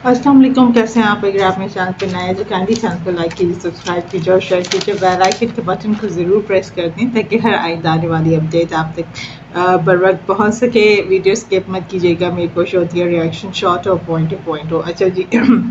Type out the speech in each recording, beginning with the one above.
अस्सलाम वालेकुम, कैसे हैं आप? अगर आप मेरे चैनल पे नए हैं तो काइंडली चैनल को लाइक कीजिए, सब्सक्राइब कीजिए और शेयर कीजिए। बेल आइकन के बटन को ज़रूर प्रेस कर दें ताकि हर आइंदा आने वाली अपडेट आप तक बर वक्त पहुँच सके। वीडियो स्किप मत कीजिएगा। मेरी कोशिश होती है रिएक्शन शॉर्ट और पॉइंट हो। अच्छा जी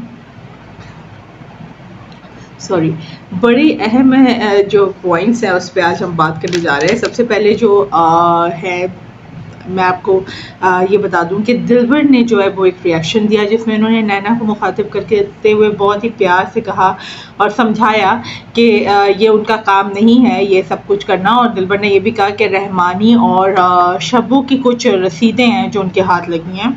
सॉरी, बड़ी अहम जो पॉइंट्स हैं उस पर आज हम बात करने जा रहे हैं। सबसे पहले जो है मैं आपको ये बता दूं कि दिलबर ने जो है वो एक रिएक्शन दिया जिसमें उन्होंने नैना को मुखातिब करते हुए बहुत ही प्यार से कहा और समझाया कि ये उनका काम नहीं है ये सब कुछ करना। और दिलबर ने ये भी कहा कि रहमानी और शब्बू की कुछ रसीदें हैं जो उनके हाथ लगी हैं।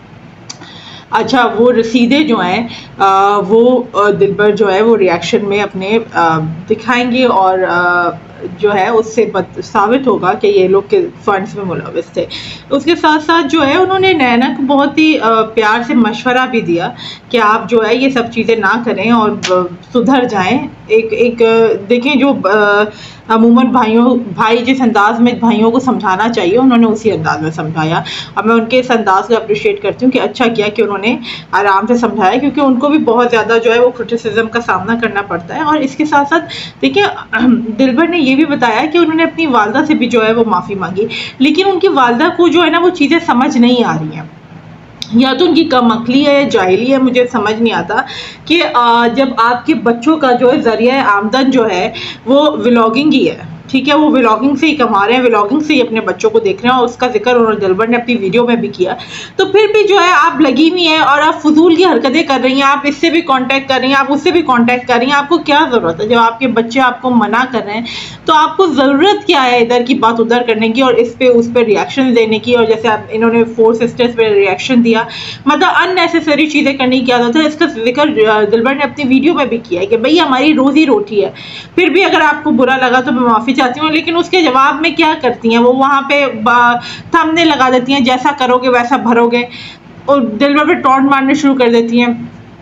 अच्छा, वो रसीदें जो हैं वो दिलबर जो है वो रिएक्शन में अपने दिखाएंगे और जो है उससे साबित होगा कि ये लोग के फंड्स में मुलविस थे। उसके साथ साथ जो है उन्होंने नैना को बहुत ही प्यार से मशवरा भी दिया कि आप जो है ये सब चीज़ें ना करें और सुधर जाएं। एक देखें जो अमूमन भाई जिस अंदाज में भाइयों को समझाना चाहिए उन्होंने उसी अंदाज में समझाया। अब मैं उनके इस अंदाज को अप्रिशिएट करती हूँ कि अच्छा किया कि उन्होंने आराम से समझाया, क्योंकि उनको भी बहुत ज़्यादा जो है वो क्रिटिसिज्म का सामना करना पड़ता है। और इसके साथ साथ देखिए, दिलबर ने ये भी बताया कि उन्होंने अपनी वालदा से भी जो है वो माफ़ी मांगी, लेकिन उनकी वालदा को जो है ना वो चीज़ें समझ नहीं आ रही हैं। या तो उनकी कम अक्ली है या जाहिली है, मुझे समझ नहीं आता कि जब आपके बच्चों का जो है ज़रिया आमदन जो है वो व्लॉगिंग ही है, ठीक है, वो व्लॉगिंग से ही कमा रहे हैं, व्लॉगिंग से ही अपने बच्चों को देख रहे हैं और उसका जिक्र उन्होंने दिलबर ने अपनी वीडियो में भी किया। तो फिर भी जो है आप लगी हुई हैं और आप फजूल की हरकतें कर रही हैं, आप इससे भी कांटेक्ट कर रही हैं, आप उससे भी कांटेक्ट कर रही हैं। आपको क्या ज़रूरत है? जब आपके बच्चे आपको मना कर रहे हैं तो आपको ज़रूरत क्या है इधर की बात उधर करने की और इस पे उस पर रिएक्शन देने की? और जैसे आप इन्होंने 4 सिस्टर्स पे रिएक्शन दिया, मतलब अननेसेसरी चीज़ें करने की आदत है। इसका जिक्र दिलबर ने अपनी वीडियो में भी किया है कि भाई हमारी रोज़ी रोटी है। फिर भी अगर आपको बुरा लगा तो मैं माफ़ी चाहती हूँ, लेकिन उसके जवाब में क्या करती हैं वो वहाँ पे थंबनेल लगा देती हैं, जैसा करोगे वैसा भरोगे, और दिलबर पे टॉन्ट मारने शुरू कर देती हैं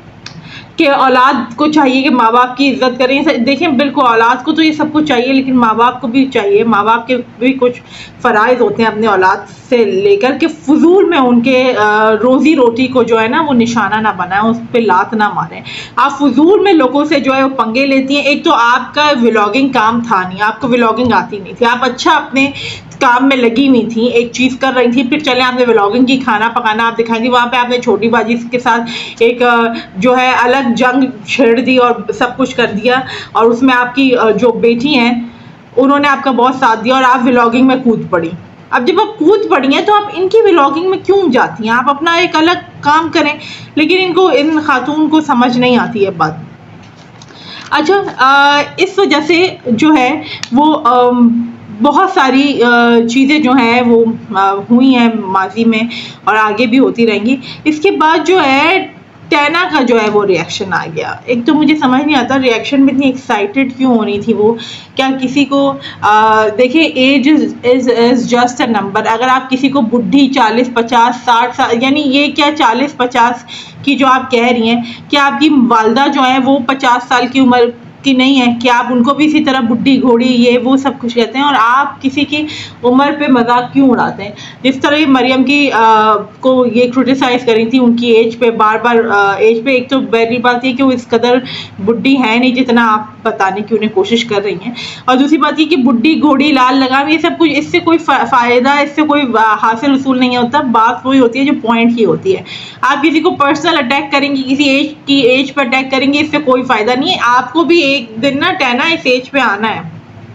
कि औलाद को चाहिए कि माँ बाप की इज्जत करें। देखें, बिल्कुल औलाद को तो ये सब कुछ चाहिए, लेकिन माँ बाप को भी चाहिए। माँ बाप के भी कुछ फ़राइज़ होते हैं अपने औलाद से लेकर के फजूल में उनके रोज़ी रोटी को जो है ना वो निशाना ना बनाएं, उस पर लात ना मारें। आप फजूल में लोगों से जो है वो पंगे लेती हैं। एक तो आपका व्लॉगिंग काम था नहीं, आपको व्लॉगिंग आती नहीं थी, आप अच्छा अपने काम में लगी हुई थी, एक चीज़ कर रही थी, फिर चले आपने व्लॉगिंग की, खाना पकाना आप दिखाई थी, वहाँ पे आपने छोटी बाजी के साथ एक जो है अलग जंग छेड़ दी और सब कुछ कर दिया। और उसमें आपकी जो बेटी हैं उन्होंने आपका बहुत साथ दिया और आप व्लॉगिंग में कूद पड़ी। अब जब आप कूद पड़ी हैं तो आप इनकी व्लॉगिंग में क्यों जाती हैं? आप अपना एक अलग काम करें, लेकिन इनको, इन खातून को समझ नहीं आती है बात। अच्छा, इस वजह से जो है वो बहुत सारी चीज़ें जो हैं वो हुई हैं माजी में और आगे भी होती रहेंगी। इसके बाद जो है टैना का जो है वो रिएक्शन आ गया। एक तो मुझे समझ नहीं आता रिएक्शन में इतनी एक्साइटेड क्यों हो रही थी वो। क्या किसी को देखिए, age is just a number. अगर आप किसी को बुढ़ी 40, 50, 60 साल, यानी ये क्या 40, 50 की जो आप कह रही हैं कि आपकी वालदा जो है वो 50 साल की उम्र की नहीं है, कि आप उनको भी इसी तरह बुढ़ी घोड़ी ये वो सब कुछ कहते हैं और आप किसी की उम्र पे मजाक क्यों उड़ाते हैं? जिस तरह मरियम की को ये क्रिटिसाइज करी थी उनकी एज पे, बार बार एज पे। एक तो पहली बात ये कि वो इस कदर बुढ़ी है नहीं जितना आप बताने की उन्हें कोशिश कर रही हैं, और दूसरी बात ये कि बुढ़ी घोड़ी लाल लगाम ये सब कुछ, इससे कोई फ़ायदा, इससे कोई हासिल उसूल नहीं होता। बात वही होती है जो पॉइंट की होती है। आप किसी को पर्सनल अटैक करेंगी, किसी एज पर अटैक करेंगे, इससे कोई फ़ायदा नहीं है। आपको भी एक दिन ना टैना इस एज पे आना है।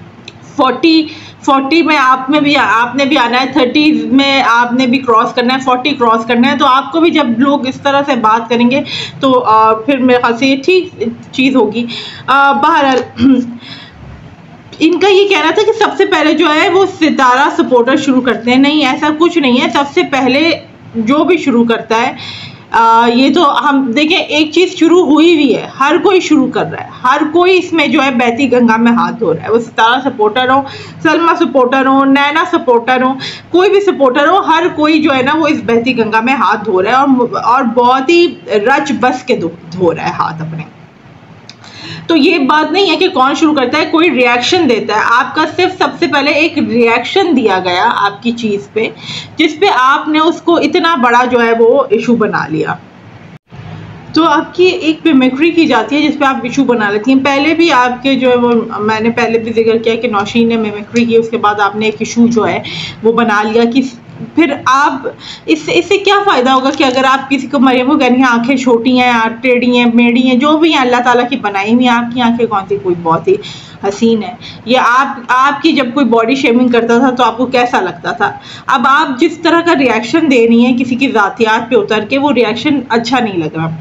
40 में आपने भी आना है, 30 में आपने भी क्रॉस करना है, 40 क्रॉस करना है। तो आपको भी जब लोग इस तरह से बात करेंगे तो फिर मेरे ख्याल से ये ठीक चीज़ होगी। बहरहाल इनका ये कहना था कि सबसे पहले जो है वो सितारा सपोर्टर शुरू करते हैं। नहीं, ऐसा कुछ नहीं है। सबसे पहले जो भी शुरू करता है ये तो हम देखें, एक चीज़ शुरू हुई भी है, हर कोई शुरू कर रहा है, हर कोई इसमें जो है बहती गंगा में हाथ धो रहा है। वो सितारा सपोर्टर हो, सलमा सपोर्टर हो, नैना सपोर्टर हो, कोई भी सपोर्टर हो, हर कोई जो है ना वो इस बहती गंगा में हाथ धो रहा है और बहुत ही रच बस के धो रहा है हाथ अपने। तो ये बात नहीं है कि कौन शुरू करता है, कोई रिएक्शन देता है। आपका सिर्फ सबसे पहले एक रिएक्शन दिया गया आपकी चीज़ पे, जिस पे आपने उसको इतना बड़ा जो है वो इशू बना लिया। तो आपकी एक मिमिक्री की जाती है जिसपे आप विशु बना लेती हैं। पहले भी आपके जो है वो मैंने पहले भी जिक्र किया कि नौशीन ने मिमिक्री की, उसके बाद आपने एक इशू जो है वो बना लिया कि फिर आप इससे क्या फ़ायदा होगा कि अगर आप किसी को मरियम को कहेंगे आंखें छोटी हैं, टेढ़ी हैं, मेढ़ी हैं, जो भी हैं अल्लाह ताला की बनाई हुई, आपकी आंखें कौन सी कोई बहुत ही हसीन है। ये आपकी जब कोई बॉडी शेमिंग करता था तो आपको कैसा लगता था? अब आप जिस तरह का रिएक्शन दे रही हैं किसी की ज़ातियात पे उतर के, वो रिएक्शन अच्छा नहीं लग रहा।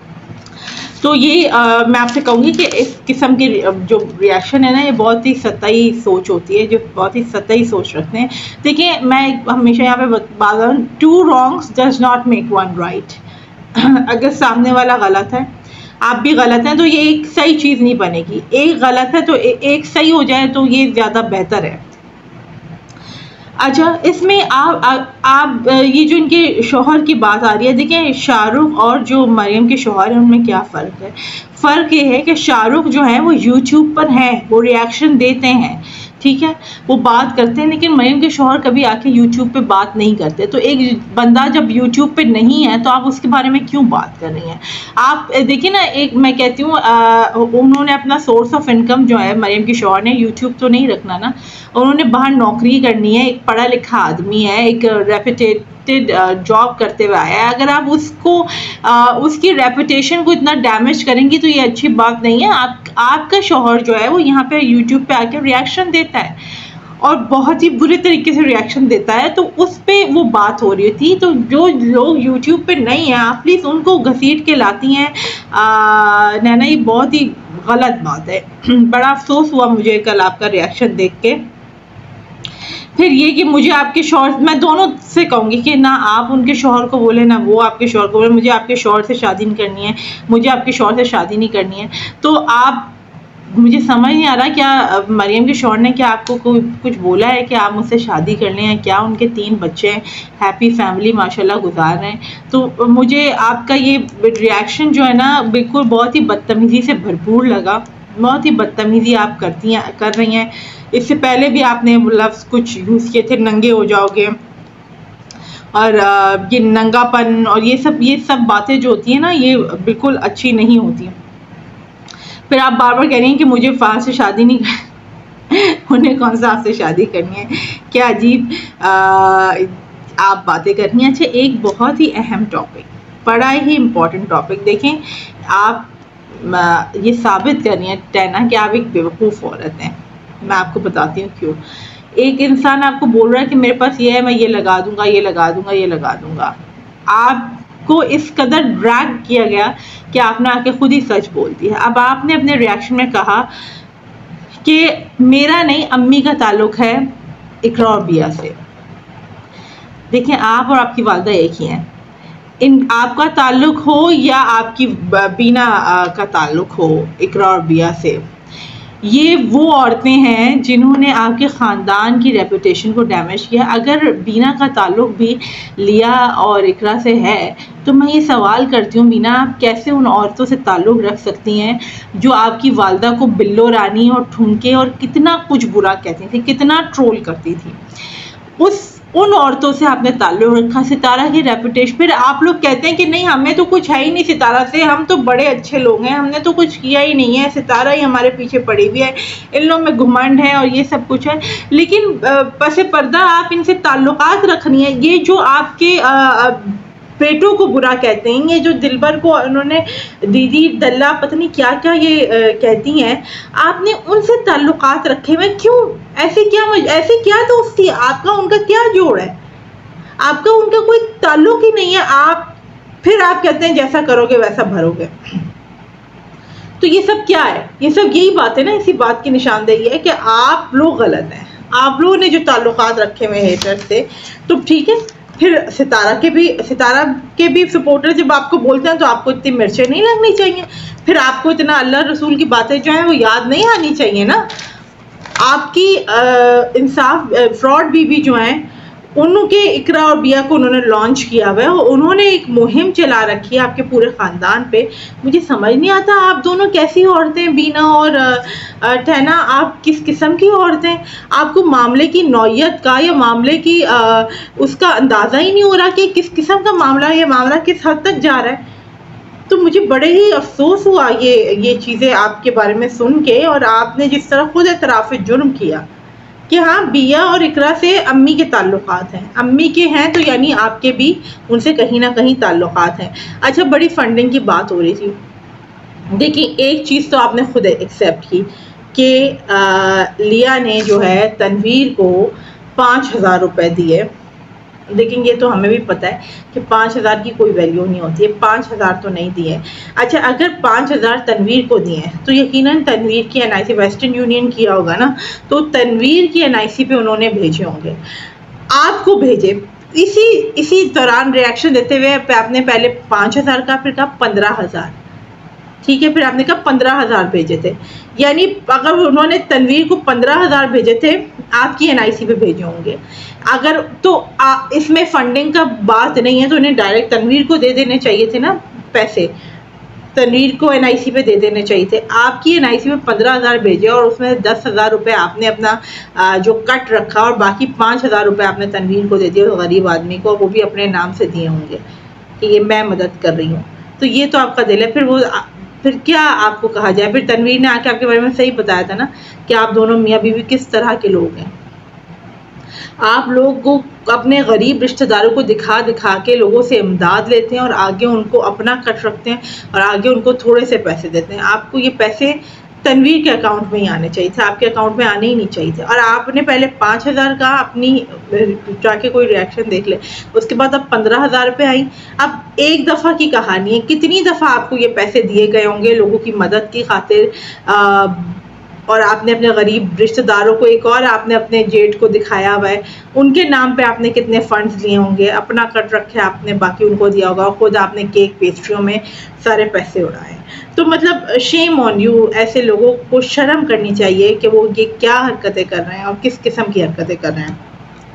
तो ये मैं आपसे कहूँगी कि इस किस्म के जो रिएक्शन है ना, ये बहुत ही सतही सोच होती है, जो बहुत ही सतही सोच रखते हैं। देखिए, मैं हमेशा यहाँ पे बात करूँ, 2 wrongs does not make 1 right। अगर सामने वाला गलत है, आप भी गलत हैं, तो ये एक सही चीज़ नहीं बनेगी। एक गलत है तो एक सही हो जाए तो ये ज़्यादा बेहतर है। अच्छा, इसमें आप ये जो इनके शौहर की बात आ रही है, देखिए शाहरुख और जो मरियम के शौहर हैं उनमें क्या फ़र्क है? फ़र्क ये है कि शाहरुख जो है वो यूट्यूब पर हैं, वो रिएक्शन देते हैं, ठीक है, वो बात करते हैं, लेकिन मरियम के शौहर कभी आके यूट्यूब पे बात नहीं करते। तो एक बंदा जब यूट्यूब पे नहीं है तो आप उसके बारे में क्यों बात कर रही हैं? आप देखिए ना, एक मैं कहती हूँ उन्होंने अपना सोर्स ऑफ इनकम जो है मरियम के शौहर ने, यूट्यूब तो नहीं रखना ना, उन्होंने बाहर नौकरी करनी है, एक पढ़ा लिखा आदमी है, एक रेपुटेड जॉब करते हुए आया है। अगर आप उसको उसकी रेपुटेशन को इतना डैमेज करेंगी तो ये अच्छी बात नहीं है। आपका शौहर जो है वो यहाँ पे यूट्यूब पे आके रिएक्शन देता है और बहुत ही बुरे तरीके से रिएक्शन देता है, तो उस पर वो बात हो रही थी। तो जो लोग यूट्यूब पे नहीं हैं, आप प्लीज़ उनको घसीट के लाती हैं नैना, ये बहुत ही गलत बात है। बड़ा अफसोस हुआ मुझे कल आपका रिएक्शन देख के। फिर ये कि मुझे आपके शौहर, मैं दोनों से कहूँगी कि ना आप उनके शौहर को बोले ना वो आपके शौहर को बोले, मुझे आपके शौहर से शादी नहीं करनी है, मुझे आपके शौहर से शादी नहीं करनी है। तो आप, मुझे समझ नहीं आ रहा क्या मरियम के शौहर ने क्या आपको कुछ बोला है कि आप मुझसे शादी कर लें, या क्या? उनके 3 बच्चे हैं, हैप्पी फैमिली माशाल्लाह गुजार रहे हैं। तो मुझे आपका ये रिएक्शन जो है ना बिल्कुल बहुत ही बदतमीज़ी से भरपूर लगा, बहुत ही बदतमीज़ी आप कर रही हैं। इससे पहले भी आपने लफ्ज़ कुछ यूज़ किए थे, नंगे हो जाओगे, और ये नंगापन और ये सब बातें जो होती हैं ना, ये बिल्कुल अच्छी नहीं होती। फिर आप बार बार कह रही हैं कि मुझे फ़ाज़ से शादी नहीं उन्हें कौन सा आपसे शादी करनी है? क्या अजीब आप बातें करनी हैं। अच्छा, एक बहुत ही अहम टॉपिक, बड़ा ही इम्पोर्टेंट टॉपिक, देखें आप ये साबित कर रही हैं टैना कि आप एक बेवकूफ़ औरत हैं। मैं आपको बताती हूँ क्यों। एक इंसान आपको बोल रहा है कि मेरे पास ये है, मैं ये लगा दूंगा, ये लगा दूंगा, ये लगा दूंगा। आपको इस कदर ड्रैग किया गया कि आपने आके खुद ही सच बोल दिया। अब आपने अपने रिएक्शन में कहा कि मेरा नहीं, अम्मी का ताल्लुक है इकरा और बिया से। देखिए, आप और आपकी वालदा एक ही हैं। आपका ताल्लुक हो या आपकी बीना का ताल्लुक हो इकरा और बिया से, ये वो औरतें हैं जिन्होंने आपके ख़ानदान की रेपुटेशन को डैमेज किया। अगर बीना का ताल्लुक भी लिया और इकरा से है, तो मैं ये सवाल करती हूँ, बीना आप कैसे उन औरतों से ताल्लुक़ रख सकती हैं जो आपकी वालदा को बिल्लो रानी और ठुमके और कितना कुछ बुरा कहती थी, कितना ट्रोल करती थी। उन औरतों से आपने ताल्लुक़ रखा, सितारा की रेपुटेशन। फिर आप लोग कहते हैं कि नहीं, हमें तो कुछ है ही नहीं सितारा से, हम तो बड़े अच्छे लोग हैं, हमने तो कुछ किया ही नहीं है, सितारा ही हमारे पीछे पड़ी हुई है, इन लोगों में घुमंड है और ये सब कुछ है। लेकिन पसे पर्दा आप इनसे ताल्लुकात रखनी है। ये जो आपके पेटों को बुरा कहते हैं, ये जो दिलबर को उन्होंने दीदी दल्ला पता नहीं क्या क्या ये कहती हैं, आपने उनसे ताल्लुकात रखे हुए क्यों? ऐसे क्या दोस्ती, आपका उनका क्या जोड़ है? आपका उनका कोई ताल्लुक ही नहीं है। फिर आप कहते हैं जैसा करोगे वैसा भरोगे। तो ये सब क्या है? ये सब यही बात है ना, इसी बात की निशानदेही है कि आप लोग गलत हैं। आप लोगों ने जो ताल्लुकात रखे हुए हेटर से, तो ठीक है, फिर सितारा के भी सपोर्टर जब आपको बोलते हैं तो आपको इतनी मिर्चें नहीं लगनी चाहिए। फिर आपको इतना अल्लाह रसूल की बातें जो हैं वो याद नहीं आनी चाहिए ना। आपकी इंसाफ फ्रॉड बीबी जो हैं, उनके इकरा और बिया को उन्होंने लॉन्च किया हुआ है, उन्होंने एक मुहिम चला रखी है आपके पूरे ख़ानदान पे। मुझे समझ नहीं आता आप दोनों कैसी औरतें, बीना और टैना, आप किस किस्म की औरतें? आपको मामले की नौयत का या मामले की उसका अंदाज़ा ही नहीं हो रहा कि किस किस्म का मामला, ये मामला किस हद तक जा रहा है। तो मुझे बड़े ही अफसोस हुआ ये चीज़ें आपके बारे में सुन के, और आपने जिस तरह खुद एतराफ़ जुर्म किया कि हाँ बिया और इकरा से अम्मी के ताल्लुकात हैं, अम्मी के हैं तो यानी आपके भी उनसे कहीं ना कहीं ताल्लुकात हैं। अच्छा, बड़ी फंडिंग की बात हो रही थी। देखिए, एक चीज़ तो आपने खुद एक्सेप्ट की कि लिया ने जो है तनवीर को 5,000 रुपये दिए। लेकिन ये तो हमें भी पता है कि 5,000 की कोई वैल्यू नहीं होती है, 5,000 तो नहीं दिए। अच्छा, अगर 5,000 तनवीर को दिए तो यकीनन तनवीर की NIC वेस्टर्न यूनियन किया होगा ना, तो तनवीर की NIC पे उन्होंने भेजे होंगे, आपको भेजे। इसी दौरान रिएक्शन देते हुए आपने पहले 5,000 का, फिर कहा 15,000, ठीक है, फिर आपने कहा 15,000 भेजे थे। यानी अगर उन्होंने तनवीर को 15,000 भेजे थे, आपकी NIC पे भेजे होंगे। अगर तो इसमें फंडिंग का बात नहीं है, तो उन्हें डायरेक्ट तनवीर को दे देने चाहिए थे ना पैसे, तनवीर को NIC पे दे देने चाहिए थे। आपकी NIC में 15,000 भेजे और उसमें 10,000 रुपये आपने अपना जो कट रखा, और बाकी 5,000 रुपये आपने तनवीर को दे दिए गरीब आदमी को, वो भी अपने नाम से दिए होंगे कि ये मैं मदद कर रही हूँ। तो ये तो आपका दिल है। फिर क्या आपको कहा जाए? फिर तनवीर ने आके आपके बारे में सही बताया था ना कि आप दोनों मियाँ बीवी किस तरह के लोग हैं। आप लोग को अपने गरीब रिश्तेदारों को दिखा दिखा के लोगों से इमदाद लेते हैं और आगे उनको अपना कट रखते हैं और आगे उनको थोड़े से पैसे देते हैं। आपको ये पैसे तनवीर के अकाउंट में ही आने चाहिए थे, आपके अकाउंट में आने ही नहीं चाहिए थे। और आपने पहले 5,000 का अपनी जाके कोई रिएक्शन देख ले, उसके बाद अब 15,000 रुपये आई। अब एक दफ़ा की कहानी है, कितनी दफ़ा आपको ये पैसे दिए गए होंगे लोगों की मदद की खातिर, और आपने अपने गरीब रिश्तेदारों को, एक और आपने अपने जेठ को दिखाया हुआ है, उनके नाम पे आपने कितने फंड्स लिए होंगे, अपना कट रखे आपने, बाकी उनको दिया होगा, खुद आपने केक पेस्ट्रियों में सारे पैसे उड़ाए। तो मतलब शेम ऑन यू, ऐसे लोगों को शर्म करनी चाहिए कि वो ये क्या हरकतें कर रहे हैं और किस किस्म की हरकतें कर रहे हैं।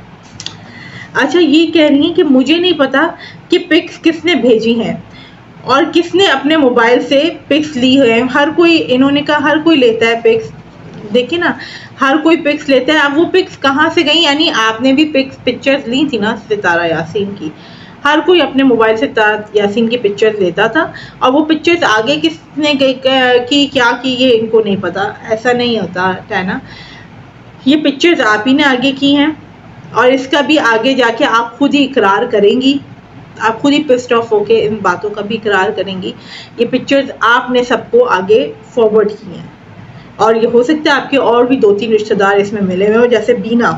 अच्छा, ये कह रही हैं कि मुझे नहीं पता कि पिक्स किसने भेजी हैं और किसने अपने मोबाइल से पिक्स ली है। हर कोई, इन्होंने कहा हर कोई लेता है पिक्स, देखिए ना, हर कोई पिक्स लेता है। अब वो पिक्स कहाँ से गई? यानी आपने भी पिक्चर्स ली थी ना सितारा यासीन की। हर कोई अपने मोबाइल से यासीन की पिक्चर्स लेता था, और वो पिक्चर्स आगे किसने की क्या की ये इनको नहीं पता। ऐसा नहीं होता है ना, ये पिक्चर्स आप ही ने आगे की हैं, और इसका भी आगे जाके आप खुद ही इकरार करेंगी, आप खुद ही पिस्ड ऑफ होके इन बातों का भी इकरार करेंगी। ये पिक्चर्स आपने सबको आगे फॉरवर्ड की हैं, और ये हो सकता है आपके और भी 2-3 रिश्तेदार इसमें मिले हुए हो, जैसे बीना।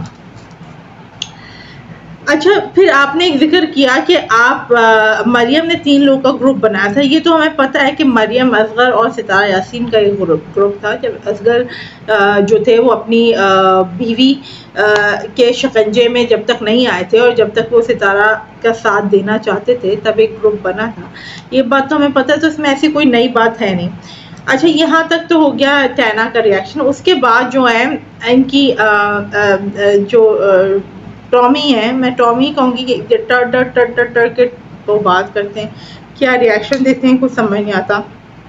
अच्छा, फिर आपने एक जिक्र किया कि आप मरियम ने 3 लोगों का ग्रुप बनाया था। ये तो हमें पता है कि मरियम, असगर और सितारा यासीन का एक ग्रुप था। जब असगर जो थे वो अपनी बीवी के शिकंजे में जब तक नहीं आए थे और जब तक वो सितारा का साथ देना चाहते थे, तब एक ग्रुप बना था। ये बात तो हमें पता है, तो इसमें ऐसी कोई नई बात है नहीं। अच्छा, यहाँ तक तो हो गया टैना का रिएक्शन। उसके बाद जो है इनकी जो टॉमी है, मैं टॉमी कहूँगी कि टर के वो बात करते हैं, क्या रिएक्शन देते हैं कुछ समझ नहीं आता।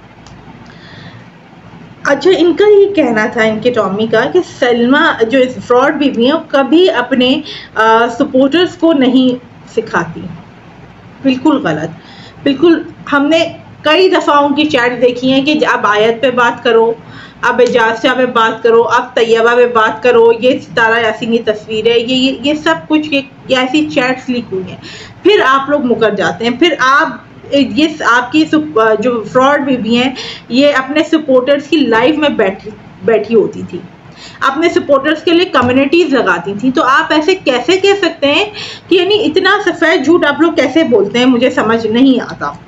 अच्छा, इनका ये कहना था, इनके टॉमी का, कि सलमा जो फ्रॉड बीवी है, कभी अपने सपोर्टर्स को नहीं सिखाती। बिल्कुल गलत, बिल्कुल। हमने कई दफ़ा उनकी चैट देखी है कि अब आयत पे बात करो, अब एजाज़ा पे बात करो, अब तैयबा पे बात करो, ये सितारा यासीन की तस्वीर है, ये सब कुछ, ये ऐसी चैट्स लीक हुई हैं। फिर आप लोग मुकर जाते हैं, फिर आप ये आपकी जो फ्रॉड बीवी हैं, ये अपने सपोर्टर्स की लाइफ में बैठी होती थी, अपने सपोर्टर्स के लिए कम्युनिटीज़ लगाती थी। तो आप ऐसे कैसे कह सकते हैं कि यानी इतना सफ़ेद झूठ आप लोग कैसे बोलते हैं, मुझे समझ नहीं आता।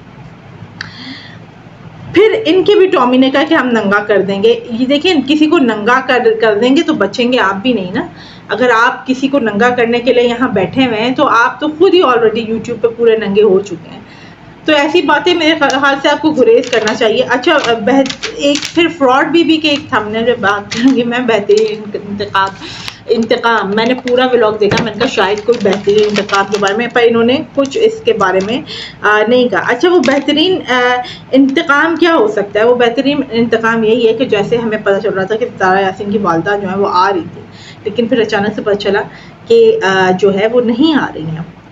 फिर इनके भी टॉमी ने कहा कि हम नंगा कर देंगे। ये देखिए, किसी को नंगा कर देंगे तो बचेंगे आप भी नहीं ना। अगर आप किसी को नंगा करने के लिए यहाँ बैठे हुए हैं, तो आप तो खुद ही ऑलरेडी यूट्यूब पे पूरे नंगे हो चुके हैं। तो ऐसी बातें मेरे ख्याल से आपको गुरेज करना चाहिए। अच्छा, एक फिर फ्रॉड बीबी के एक थंबनेल पे बात करूँगी मैं, बेहतरीन इंतकाम। मैंने पूरा व्लॉग देखा, मैंने कहा शायद कोई बेहतरीन इंतकाम के बारे में, पर इन्होंने कुछ इसके बारे में नहीं कहा। अच्छा, वो बेहतरीन इंतकाम क्या हो सकता है? वो बेहतरीन इंतकाम यही है कि जैसे हमें पता चल रहा था कि सितारा यासीन की वालदा जो है वो आ रही थी, लेकिन फिर अचानक से पता चला कि जो है वो नहीं आ रही हैं,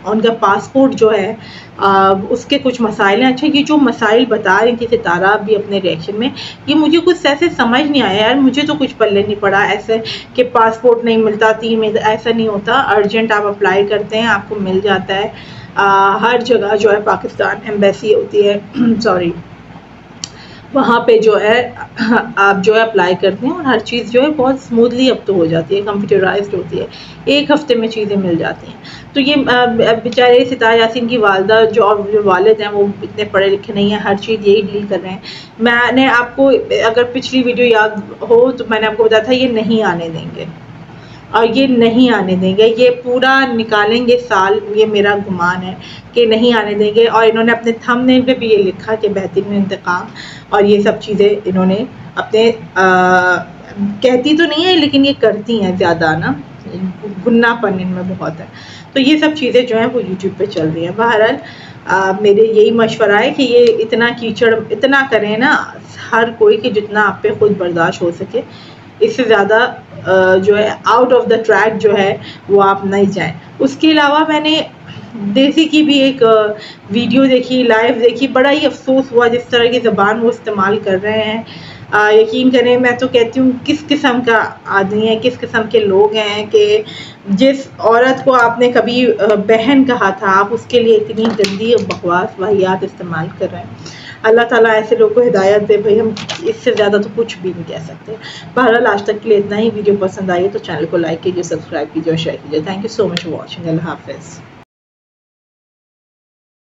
उनका पासपोर्ट जो है उसके कुछ मसाइल हैं। अच्छा, ये जो मसाइल बता रही थी सितारा भी अपने रिएक्शन में, ये मुझे कुछ ऐसे समझ नहीं आया यार, मुझे तो कुछ पल्ले नहीं पड़ा ऐसे कि पासपोर्ट नहीं मिलता, 3 में ऐसा नहीं होता, अर्जेंट आप अप्लाई करते हैं आपको मिल जाता है। हर जगह जो है पाकिस्तान एम्बेसी होती है सॉरी, वहाँ पे जो है आप जो है अप्लाई करते हैं और हर चीज़ जो है बहुत स्मूथली अब तो हो जाती है, कंप्यूटराइज्ड होती है, 1 हफ्ते में चीज़ें मिल जाती हैं। तो ये बेचारे सितारा यासीन की वालदा जो वालिद हैं वो इतने पढ़े लिखे नहीं हैं, हर चीज़ यही डील कर रहे हैं। मैंने आपको अगर पिछली वीडियो याद हो तो मैंने आपको बताया था ये नहीं आने देंगे और ये नहीं आने देंगे, ये पूरा निकालेंगे साल, ये मेरा गुमान है कि नहीं आने देंगे। और इन्होंने अपने थंबनेल पे भी ये लिखा कि बेहतरीन इंतकाम और ये सब चीज़ें इन्होंने अपने कहती तो नहीं है लेकिन ये करती हैं ज़्यादा ना, गुन्नापन इनमें बहुत है। तो ये सब चीज़ें जो हैं वो यूट्यूब पे चल रही हैं। बहरहाल मेरे यही मशवरा है कि ये इतना कीचड़ इतना करें ना हर कोई कि जितना आप पे खुद बर्दाश्त हो सके, इससे ज़्यादा जो है आउट ऑफ द ट्रैक जो है वो आप नहीं जाएं। उसके अलावा मैंने देसी की भी एक वीडियो देखी, लाइव देखी, बड़ा ही अफसोस हुआ जिस तरह की ज़बान वो इस्तेमाल कर रहे हैं। यकीन करें मैं तो कहती हूँ किस किस्म का आदमी है, किस किस्म के लोग हैं कि जिस औरत को आपने कभी बहन कहा था आप उसके लिए इतनी गंदी बकवास वाहियात इस्तेमाल कर रहे हैं। अल्लाह ताला ऐसे लोगों को हिदायत दे भाई, हम इससे ज़्यादा तो कुछ भी नहीं कह सकते। बहरहाल आज तक के लिए इतना ही। वीडियो पसंद आई तो चैनल को लाइक कीजिए, सब्सक्राइब कीजिए और शेयर कीजिए। Thank you so much for watching. अल्लाह हाफिज़।